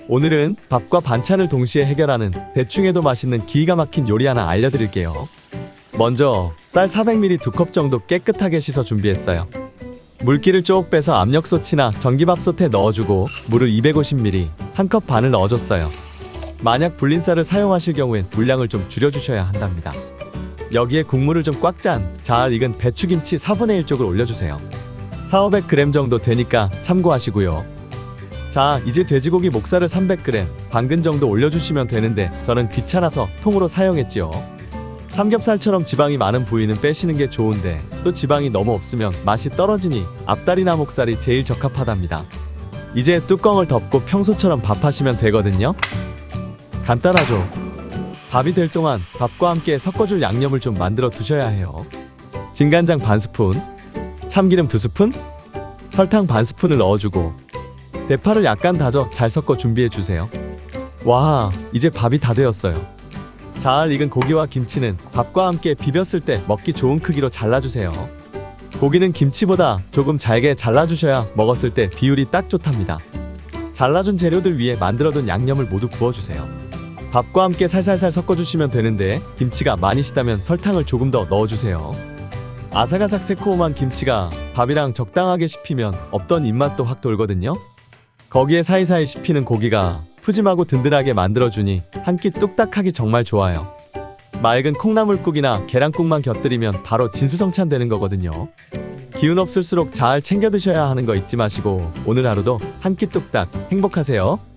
오늘은 밥과 반찬을 동시에 해결하는 대충해도 맛있는 기가 막힌 요리 하나 알려드릴게요. 먼저 쌀 400ml 2컵 정도 깨끗하게 씻어 준비했어요. 물기를 쭉 빼서 압력솥이나 전기밥솥에 넣어주고 물을 250ml 1컵 반을 넣어줬어요. 만약 불린 쌀을 사용하실 경우엔 물량을 좀 줄여주셔야 한답니다. 여기에 국물을 좀 꽉 짠 잘 익은 배추김치 4분의 1 쪽을 올려주세요. 400~500g 정도 되니까 참고하시고요. 자, 이제 돼지고기 목살을 300g, 반근 정도 올려주시면 되는데 저는 귀찮아서 통으로 사용했지요. 삼겹살처럼 지방이 많은 부위는 빼시는 게 좋은데 또 지방이 너무 없으면 맛이 떨어지니 앞다리나 목살이 제일 적합하답니다. 이제 뚜껑을 덮고 평소처럼 밥하시면 되거든요. 간단하죠? 밥이 될 동안 밥과 함께 섞어줄 양념을 좀 만들어 두셔야 해요. 진간장 반 스푼, 참기름 2스푼, 설탕 반 스푼을 넣어주고 대파를 약간 다져 잘 섞어 준비해주세요. 와, 이제 밥이 다 되었어요. 잘 익은 고기와 김치는 밥과 함께 비볐을 때 먹기 좋은 크기로 잘라주세요. 고기는 김치보다 조금 잘게 잘라주셔야 먹었을 때 비율이 딱 좋답니다. 잘라준 재료들 위에 만들어둔 양념을 모두 부어주세요. 밥과 함께 살살살 섞어주시면 되는데 김치가 많이 시다면 설탕을 조금 더 넣어주세요. 아삭아삭 새콤한 김치가 밥이랑 적당하게 씹히면 없던 입맛도 확 돌거든요. 거기에 사이사이 씹히는 고기가 푸짐하고 든든하게 만들어주니 한 끼 뚝딱 하기 정말 좋아요. 맑은 콩나물국이나 계란국만 곁들이면 바로 진수성찬 되는 거거든요. 기운 없을수록 잘 챙겨 드셔야 하는 거 잊지 마시고 오늘 하루도 한 끼 뚝딱 행복하세요.